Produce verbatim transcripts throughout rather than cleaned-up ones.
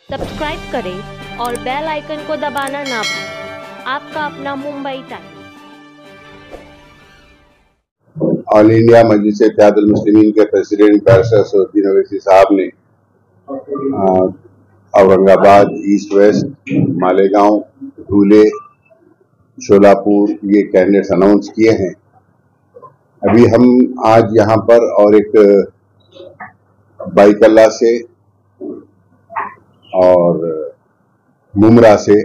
Subscribe करें और bell icon को दबाना ना भूलें। आपका अपना Mumbai Times. All India Majlis Ittehadul Muslimeen के प्रेसिडेंट बैरिस्टर असदुद्दीन ओवैसी साहब ने औरंगाबाद, ईस्ट वेस्ट, मालेगांव, धुले, शोलापुर ये कैंडिडेट्स अनाउंस किए हैं। अभी हम आज यहाँ पर और एक बाइकल्ला से और मुमरा से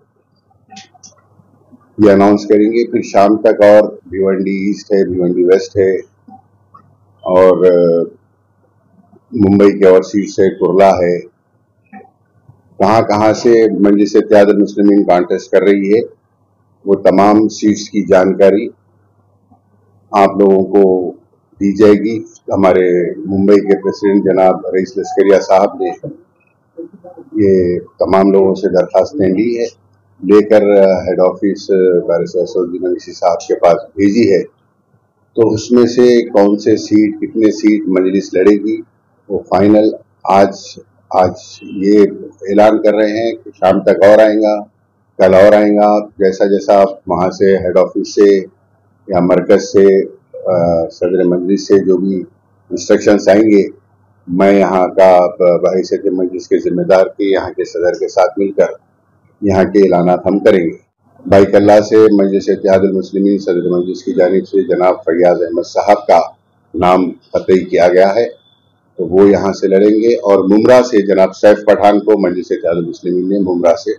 ये अनाउंस करेंगे। फिर शाम तक और भिवंडी ईस्ट है, भिवंडी वेस्ट है और मुंबई के और सीट से कुर्ला है। कहाँ कहाँ से मजलिस इत्तेहादुल मुस्लिमीन कॉन्टेस्ट कर रही है वो तमाम सीट्स की जानकारी आप लोगों को दी जाएगी। हमारे मुंबई के प्रेसिडेंट जनाब रईस लश्करिया साहब ने ये तमाम लोगों से दरखास्तें ली है, लेकर head office barrister Asaduddin Owaisi साहब के पास भेजी है। तो उसमें से कौन से सीट, कितने सीट मजलिस लड़ेगी वो फाइनल आज आज ये ऐलान कर रहे हैं कि शाम तक और आएगा, कल और आएगा। जैसा जैसा वहाँ से हेड ऑफिस से या मरकज से सदर मजलिस से जो भी इंस्ट्रक्शंस आएंगे, मैं यहाँ का बहैसियत मजलिस के जिम्मेदार के यहाँ के सदर के साथ मिलकर यहाँ के ऐलानात हम करेंगे। बाइकल्ला से मजलिस इत्तेहादुल मुस्लिमीन सदर मजलिस की जानिब से जनाब फैयाज अहमद साहब का नाम तय किया गया है, तो वो यहाँ से लड़ेंगे। और मुमरा से जनाब सैफ पठान को मजलिस इत्तेहादुल मुस्लिमीन ने मुमरा से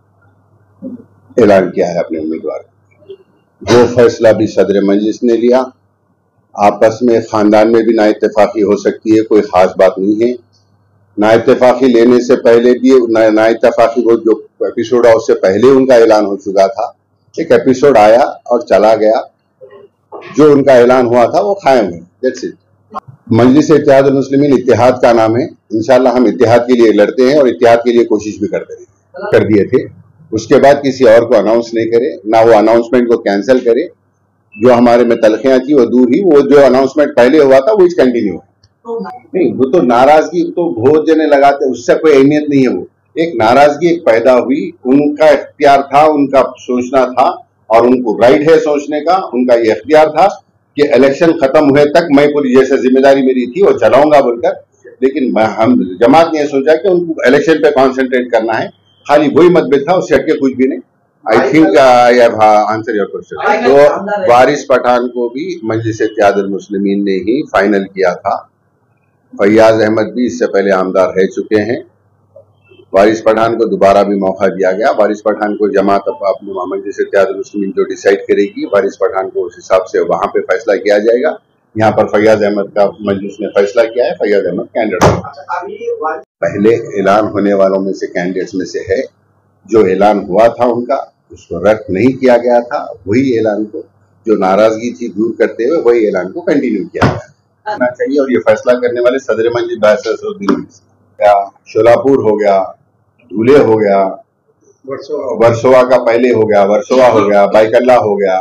ऐलान किया है अपने उम्मीदवार। जो फैसला भी सदर मजलिस ने लिया, आपस में खानदान में भी ना इत्तेफाकी हो सकती है, कोई खास बात नहीं है। ना इत्तेफाकी लेने से पहले भी ना इत्तेफाकी वो जो एपिसोड है उससे पहले उनका ऐलान हो चुका था। एक एपिसोड आया और चला गया, जो उनका ऐलान हुआ था वो कायम है। That's it. मजलिस इत्तेहादुल मुस्लिमीन इत्तेहाद का नाम है। इंशाल्लाह हम इत्तेहाद के लिए लड़ते हैं और इत्तेहाद के लिए कोशिश भी करते हैं, कर दिए थे। उसके बाद किसी और को अनाउंस नहीं करे, ना वो अनाउंसमेंट को कैंसिल करे। जो हमारे में तलखियां थी वो दूर ही, वो जो अनाउंसमेंट पहले हुआ था वो कंटिन्यू है। नहीं, वो तो नाराजगी तो बहुत जने लगाते, उससे कोई अहमियत नहीं है। वो एक नाराजगी एक पैदा हुई, उनका इख्तियार था, उनका सोचना था और उनको राइट है सोचने का। उनका ये इख्तियार था कि इलेक्शन खत्म हुए तक मैं पूरी जैसे जिम्मेदारी मेरी थी वो चलाऊंगा बोलकर। लेकिन हम जमात ने सोचा कि उनको इलेक्शन पे कॉन्सेंट्रेट करना है, खाली वही मतभेद था, उससे हटके कुछ भी नहीं। I think I have answer your question. तो वारिस पठान को भी मजलिस इत्तेहादुल मुस्लिमीन ने ही फाइनल किया था। फैयाज अहमद भी इससे पहले आमदार रह चुके हैं। वारिस पठान को दोबारा भी मौका दिया गया। वारिस पठान को जमात अपने मजलिस इत्तेहादुल मुस्लिमीन जो डिसाइड करेगी, वारिस पठान को उस हिसाब से वहां पे फैसला किया जाएगा। यहाँ पर फैयाज अहमद का मजलिस ने फैसला किया है। फैयाज अहमद कैंडिडेट पहले ऐलान होने वालों में से कैंडिडेट्स में से है। जो ऐलान हुआ था उनका, उसको रद्द नहीं किया गया था, वही ऐलान को जो नाराजगी थी दूर करते हुए वही ऐलान को कंटिन्यू किया गया चाहिए। और ये फैसला करने वाले सदर मजलिस बैरिस्टर असदुद्दीन ओवैसी। शोलापुर हो गया, धुले हो गया, वर्सोवा का पहले हो गया, वर्सोवा हो गया, बाइकल्ला हो गया,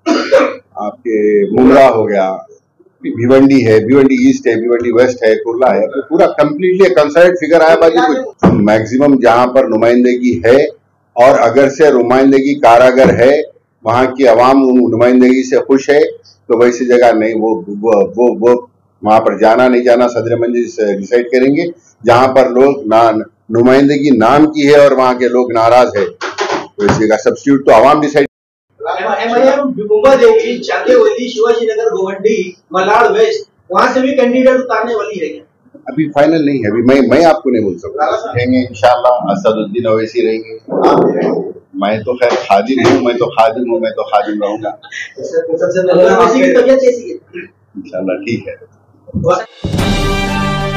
आपके मुमरा हो गया, भिवंडी है, भिवंडी ईस्ट है, भिवंडी वेस्ट है, कुर्ला है। तो पूरा कंप्लीटली कंसर्ट फिगर आया बाजी। कुछ मैक्सिमम जहां पर नुमाइंदगी है और अगर से नुमाइंदगी कारागर है, वहां की आवाम नुमाइंदगी से खुश है, तो वैसी जगह नहीं वो वो वो, वो वहां पर जाना नहीं जाना सदर मजलिस डिसाइड करेंगे। जहां पर लोग ना नुमाइंदगी नाम की है और वहां के लोग नाराज है, तो इस जगह सब्स्टिट्यूट तो आवाम डिसाइड। शिवाजीनगर, गोवंडी, मलाड वेस्ट, वहां से भी कैंडिडेट उतारने वाली है। अभी फाइनल नहीं है। अभी मैं मैं आपको नहीं बोल सकता। रहेंगे इंशाल्लाह असदुद्दीन ओवैसी रहेंगे। मैं तो खैर खादिम हूँ, मैं तो खादिम हूँ, मैं तो खादिम रहूंगा। सबसे पहले इंशाल्लाह ठीक है।